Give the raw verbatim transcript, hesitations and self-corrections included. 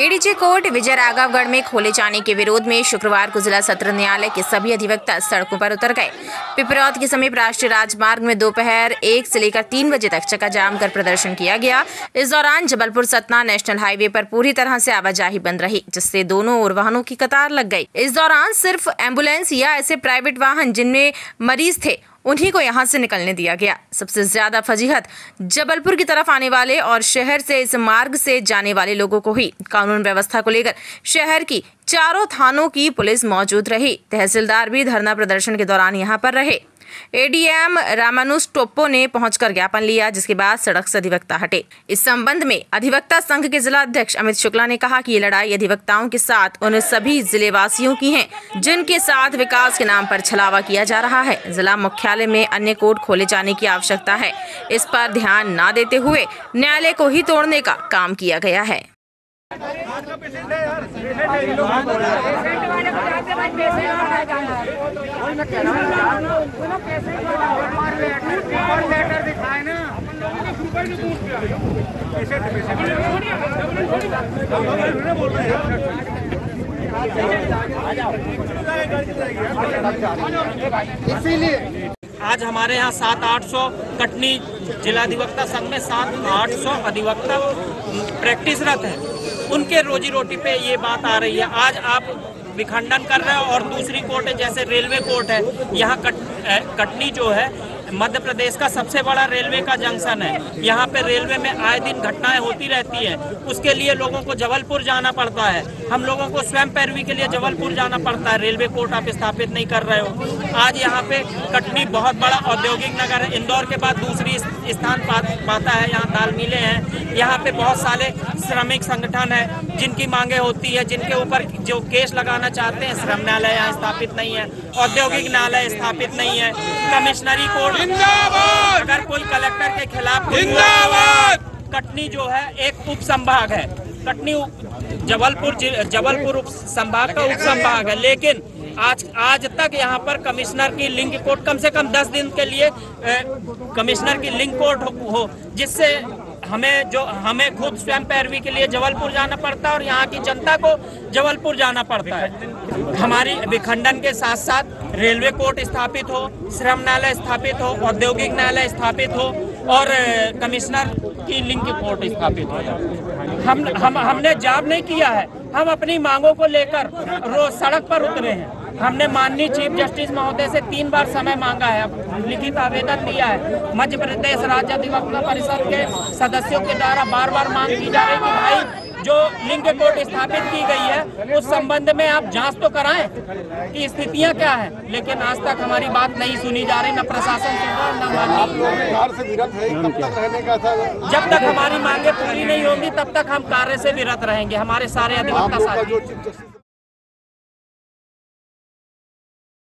ADJ court Vijay Raghavgarh में खोले जाने के विरोध में शुक्रवार को जिला सत्र न्यायालय के सभी अधिवक्ता सड़कों पर उतर गए। पिपरौद के समीप राष्ट्रीय राजमार्ग में दोपहर एक से लेकर तीन बजे तक चक्का जाम कर प्रदर्शन किया गया। इस दौरान जबलपुर सतना नेशनल हाईवे पर पूरी तरह से आवाजाही बंद रही, जिससे दोनों ओर वाहनों की कतार लग गई। इस दौरान सिर्फ एम्बुलेंस या ऐसे प्राइवेट वाहन जिनमें मरीज थे उन्हीं को यहां से निकलने दिया गया। सबसे ज्यादा फजीहत जबलपुर की तरफ आने वाले और शहर से इस मार्ग से जाने वाले लोगों को हुई। कानून व्यवस्था को लेकर शहर की चारों थानों की पुलिस मौजूद रही। तहसीलदार भी धरना प्रदर्शन के दौरान यहां पर रहे। एडीएम रामानुज टोप्पो ने पहुंचकर ज्ञापन लिया, जिसके बाद सड़क से अधिवक्ता हटे। इस संबंध में अधिवक्ता संघ के जिला अध्यक्ष अमित शुक्ला ने कहा कि ये लड़ाई अधिवक्ताओं के साथ उन सभी जिले वासियों की है जिनके साथ विकास के नाम पर छलावा किया जा रहा है। जिला मुख्यालय में अन्य कोर्ट खोले जाने की आवश्यकता है। इस पर ध्यान न देते हुए न्यायालय को ही तोड़ने का काम किया गया है। इसीलिए आज हमारे यहाँ सात आठ सौ कटनी जिला अधिवक्ता संघ में सात आठ सौ अधिवक्ता प्रैक्टिसरत है। उनके रोजी रोटी पे ये बात आ रही है। आज आप विखंडन कर रहे हो और दूसरी कोर्ट है, जैसे रेलवे कोर्ट है। यहाँ कट, कटनी जो है मध्य प्रदेश का सबसे बड़ा रेलवे का जंक्शन है। यहाँ पे रेलवे में आए दिन घटनाएं होती रहती हैं। उसके लिए लोगों को जबलपुर जाना पड़ता है। हम लोगों को स्वयं पैरवी के लिए जबलपुर जाना पड़ता है। रेलवे कोर्ट आप स्थापित नहीं कर रहे हो। आज यहाँ पे कटनी बहुत बड़ा औद्योगिक नगर है। इंदौर के बाद दूसरी स्थान पाता है। यहाँ दाल मिलें हैं। यहाँ पे बहुत सारे श्रमिक संगठन है जिनकी मांगे होती है, जिनके ऊपर जो केस लगाना चाहते हैं। श्रम न्यायालय यहाँ स्थापित नहीं है, औद्योगिक न्यायालय स्थापित नहीं है, कमिश्नरी कोर्ट। अगर कोई कलेक्टर के खिलाफ कटनी जो है एक उप संभाग है। कटनी जबलपुर जबलपुर उप संभाग का उप संभाग है, लेकिन आज आज तक यहाँ पर कमिश्नर की लिंक कोर्ट कम से कम दस दिन के लिए कमिश्नर की लिंक कोर्ट हो, हो जिससे हमें जो हमें खुद स्वयं पैरवी के लिए जबलपुर जाना पड़ता है और यहाँ की जनता को जबलपुर जाना पड़ता है। हमारी विखंडन के साथ साथ रेलवे कोर्ट स्थापित हो, श्रम न्यायालय स्थापित हो, औद्योगिक न्यायालय स्थापित हो और कमिश्नर की लिंक कोर्ट स्थापित हो। हम हम हमने जॉब नहीं किया है। हम अपनी मांगों को लेकर रोज सड़क पर उतरे हैं। हमने माननीय चीफ जस्टिस महोदय से तीन बार समय मांगा है, लिखित आवेदन दिया है। मध्य प्रदेश राज्य अधिवक्ता परिषद के सदस्यों के द्वारा बार बार मांग की जा रही है कि भाई जो लिंक कोर्ट स्थापित की गई है उस संबंध में आप जांच तो कराएं कि स्थितियां क्या है, लेकिन आज तक हमारी बात नहीं सुनी जा रही। न प्रशासन सुन रहा, न माननीय। जब तक हमारी मांगे पूरी नहीं होंगी तब तक हम कार्य से विरत रहेंगे। हमारे सारे अधिवक्ता साथी